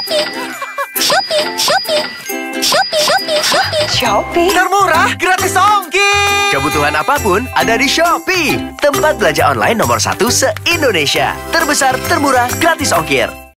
Shopee. Shopee, Shopee. Shopee, Shopee, Shopee. Shopee. Termurah, gratis ongkir. Kebutuhan apapun ada di Shopee. Tempat belanja online nomor 1 se-Indonesia. Terbesar, termurah, gratis ongkir.